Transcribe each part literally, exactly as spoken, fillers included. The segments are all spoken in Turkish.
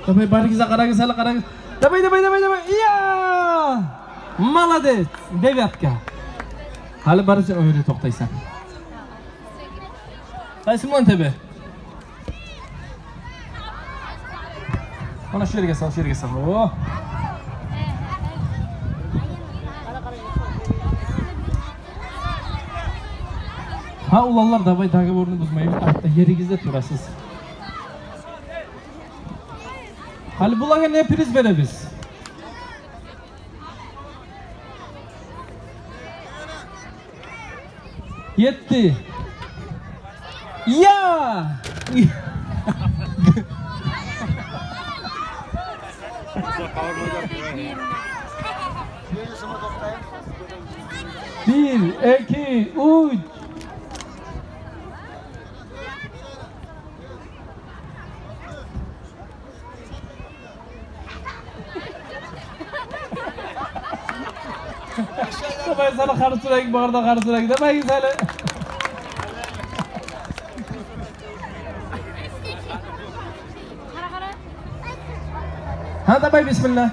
Давай barıgize qaragız, hali qaragız. Давай, давай, давай, давай. Iya! Молодец. Девятка. Hali barıcın o yerine to'xtaysan. Qaysimon tebe? Mana shu yerga sol, shu yerga sol. Oh. Ha ulanlar davay dogovorni buzmaymiz. Aytda yeringizda turasiz. Hali bularga ne priz beramiz? Yetti. Ya! Bir, iki, üç. Ben sana karı sürekli bağırda karı sürekli demeyin sana. Ha da bay bismillah.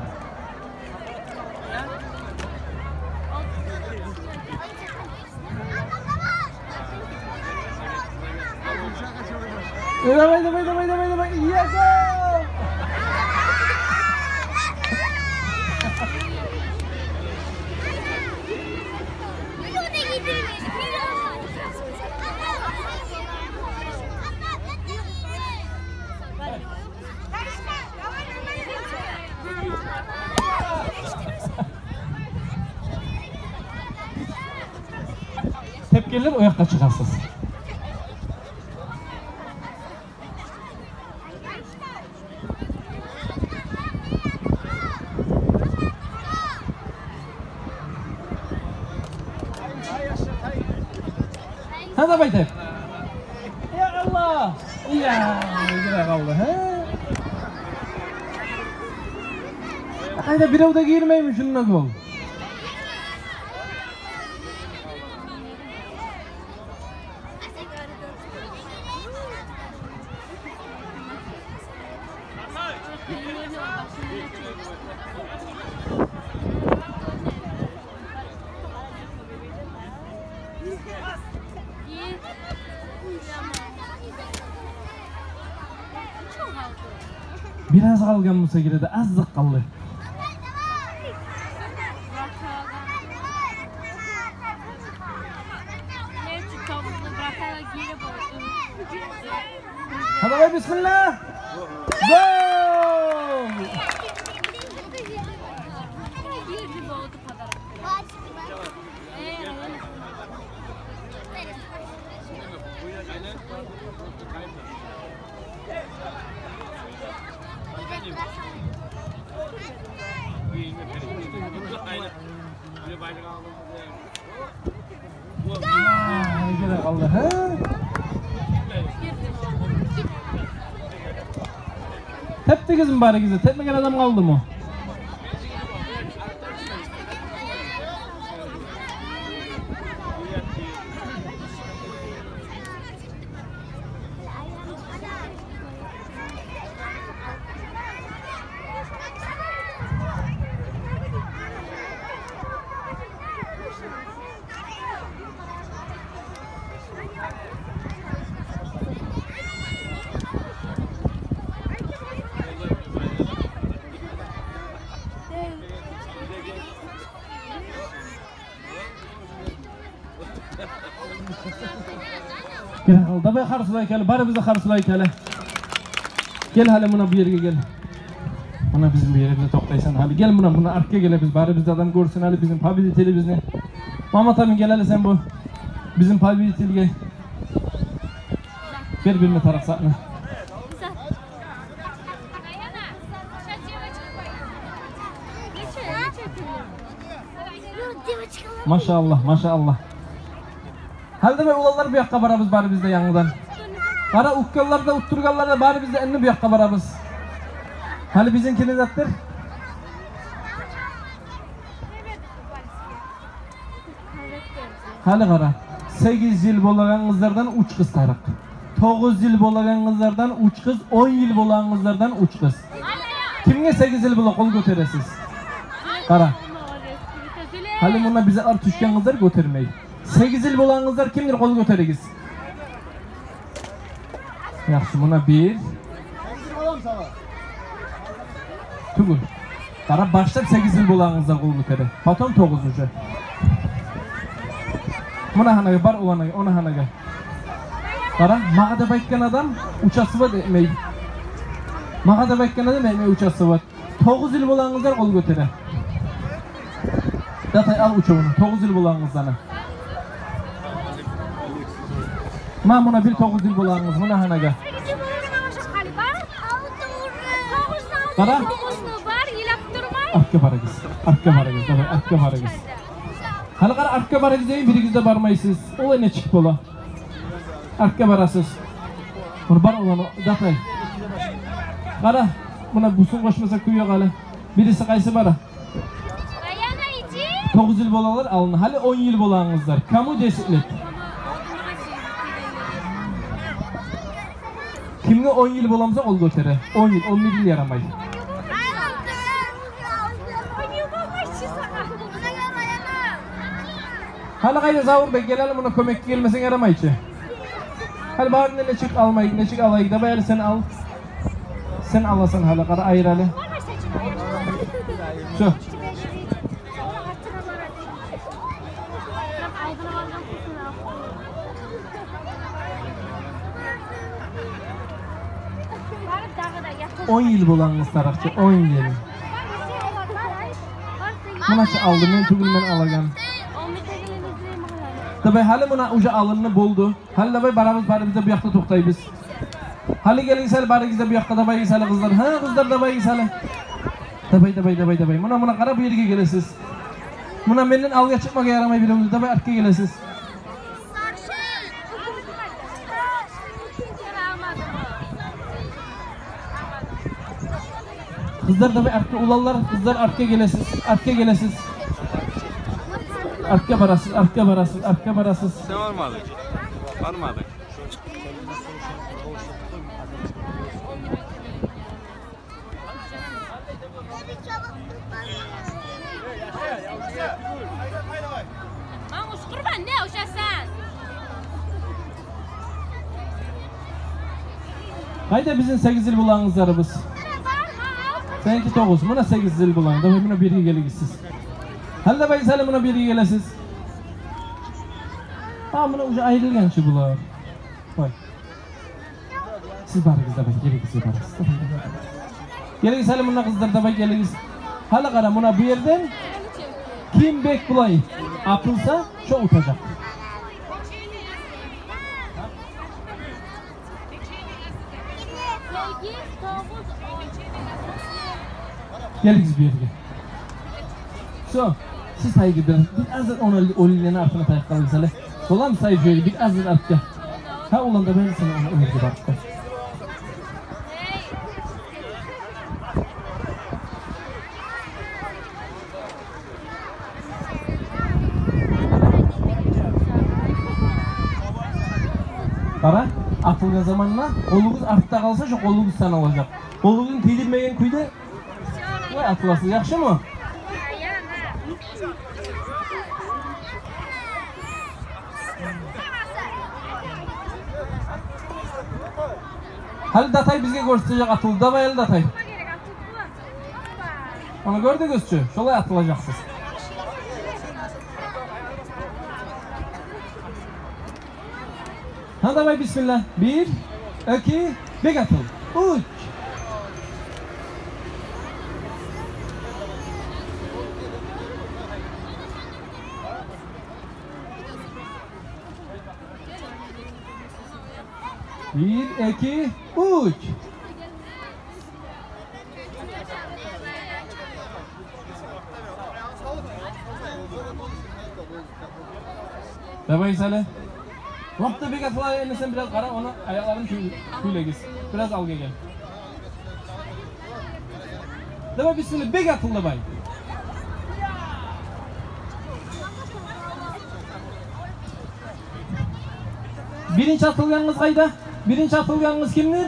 Давай, давай, давай, давай, давай. Yes! Tepkiler o yakta çıkarsız. Hadi baytep. Ya Allah. Ya, güzel kaldı. He? Hayda bir evde girmeymiş şununla kol. Biraz kalgan Musa giredi, azıcık kaldı. Hadi bay bismillah. Gol! Güzel kaldı. He? Teptiniz mi bari güzel? Tepmegen adam kaldı mı? Gel al, da karşılay gel, bari bize karşılay gel. Gel hali buna bu yerge gel. Buna bizim bir yerimize toktaysan hali gel buna buna arkaya gel biz bari biz adam görsün hali bizim pabiliteli bizni. Mehmet abi gel hali sen bu. Bizim pabiliteli gel. Ver birine tarak sakla. Maşallah maşallah. Halde be ulanlar bu yakka barabız bari bizde yanıdan. Bara ukkallar da utturgallar da bari bizde enni bu yakka barabız. Hali bizimkini zattır. Hali kara. sekiz yıl bolagan kızlardan uç kız tarık. dokuz yıl bolagan kızlardan uç kız, on yıl bolan kızlardan uç kız. Kimge sekiz yıl bola kol göteresiz? Kara. Hali buna bize ar düşken kızlar götermeyi. sekiz yıl bolan kızlar kimdir kol göterigiz? Yaxşı buna bir. Tugul. Kara başlap sekiz yıl bolan kızlar kol göteri. Potom dokuzuncu. Buna hanaga bar olanaga, ona hanaga. Kara, mağa da baytgan adam uçası var etmeyi. Mağa da baytgan adam etmeyi uçası var. dokuz yıl bolan kızlar kol göteri. Datay al uçağını, dokuz yıl bolan kızlarına. Ma buna bir dokuz yıl bolan kız, buna hanaga. Kara? Arka baragız, arka baragız, davay, arka baragız. Hali kara arka baragız deyin, birigizde barmaysız. Olay ne çık bola? Arka barasız. Bunu bar olanı, datay. Kara, buna busun koşmasa kuyuyor kala. Birisi kaysı bara. dokuz yıl bolalar alın. Hali on yıl bolan kızlar. Kamu desiklet. Kimge on yıl bolamıza ol götere. on yıl, on bir yıl yaramay. Hali kayda zavur bey gelelim buna kömek gelmesen yaramay içi. Hali bari ne çık almayı, ne çık alayı da bayarı sen al. Sen alasın hali kara ayır hali. Şu. on yıl bulanınız tarafçı, on yıl. Buna şey aldım, ben tugul ben alagan. Tabi hali buna uca alınını buldu. Hali tabi baramız bari bize bu yakta toktay biz. Hali gelin sali bari bize bu yakta tabi gisali kızlar. Ha kızlar tabi gisali. Tabi tabi tabi tabi. Buna buna kara bu yerge gelesiz. Buna benden alga çıkmaka yaramay bilimdi. Tabi arka gelesiz. Kızlar tabi arka ulallar, kızlar arka gelesiz, arka gelesiz. Arka barasız, arka barasız, arka barasız. Sen var mı abi? Var mı abi? Mamuş kurban ne uşasan? Hayda bizim sekiz yıl bulan kızlarımız. Seninki dokuz, buna sekiz yıl bulan. Tabi buna biri gelesiz. Halde bay salim buna biri gelesiz. Ha buna uca ayrılgan şu bular. Koy. Siz barınız da bay, geliniz siz barınız. Geliniz salim buna kızlar da bay geliniz. Hala kara buna bu yerden kim bek bulay atılsa şu utacak. Geliniz bir yerge. So, siz sayı gibi biraz da onu olilerin altına tayıp kalırsalar. Sola mı sayı şöyle biraz da artca. Ha ulan da ben sana onu ömürde bakta. Para atılgan zamanla kolunuz artta kalsa şu kolunuz sana olacak. Kolunuzun tedirmeyen kuyda vay atılasın, yakşı mı? Hali datay bizge gösterecek atıldı da bayıl datay. Onu gördü gözçü, şolay atılacaksınız. Hadi bay bismillah. Bir, iki, bek atıl. Üç. Bir, iki, üç. Bebek Salih. Vakti bir katılaya inlesin biraz kara onu ayaklarını şöyle git. Biraz al gel. Deme bismillah bir katıldı bay. Birinci atılganınız kayda? Birinci atılganınız kimdir?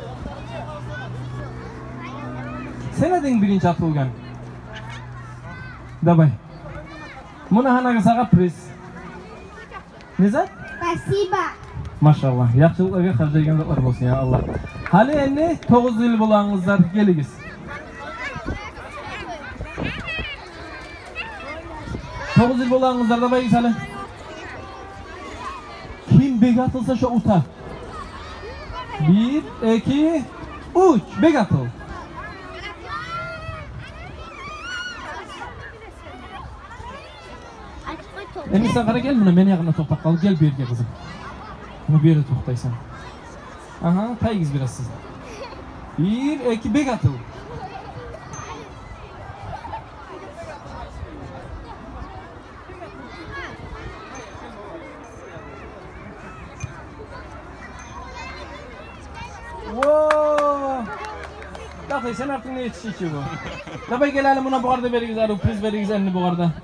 Sen edin birinci atılgan. Давай. Muna hanaga sağa priz. Ne zat? Спасибо. Maşallah. Yaxşılıqlarga harcayan zatlar bolsun ya Allah. Hali endi to'qqiz yil bo'langizlar, keligiz. to'qqiz yil bo'langizlar da baygiz hali. Kim bek atılsa şu uta. bir, iki, üç. Bek atıl. Endi sen qara gel buna, meni yaqinda to'xtab qol, gel bu yerga qizim. Buni bu yerda to'xtaysan. Aha, taygiz biraz siz. bir, iki, bek atıl. Wow! Dakika sen artık ne yetişiyor bu? Tabii gelelim buna bu arada veririz, arı priz veririz elini bu arada.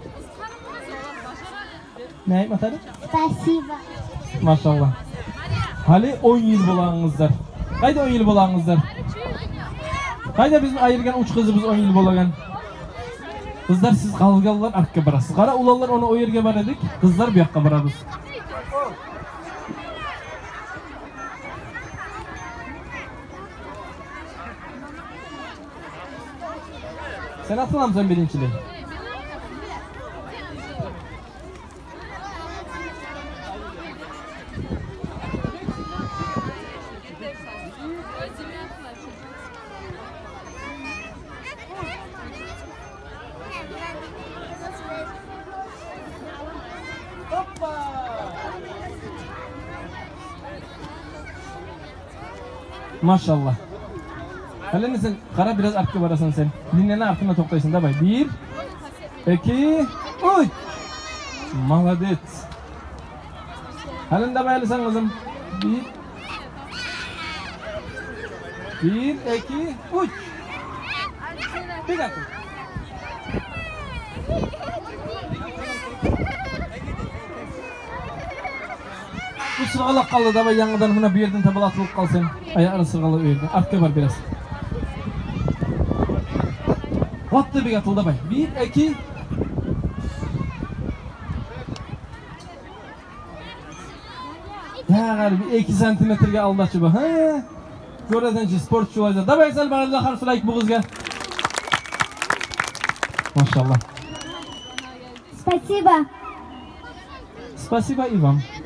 Ne yapmadı? Спасибо. Maşallah. Hali on yıl bolağınızlar. Kayda on yıl bolağınızlar? Kayda bizim ayırgan uç kızımız on yıl bolagan? Kızlar siz kalgalılar arkaya barasız. Kara ulallar onu o yerge bar edik. Kızlar bir yakka barabız. Sen atılam sen birinciliği. Maşallah. Halen sen kara biraz arkaya barasın sen. Dinlene artına toktaysın da bay. Bir, iki, üç. Maladet. Halen de bayalısın kızım. Bir, bir, iki, üç. Bir dakika. Bu sırgalak kaldı da bay yanıdan buna bir yerden tabal atılıp kalsın. Ayağını sırgalı verdi. Arkaya var biraz. Vattı bir atıldı bay. Bir, iki. Ya galiba iki santimetrege aldaçı bu. Ha? Görəsən ki, sportçu olacaq. Da baysal bana da xarsulayıq bu qızga. Maşallah. Спасибо. Спасибо и вам.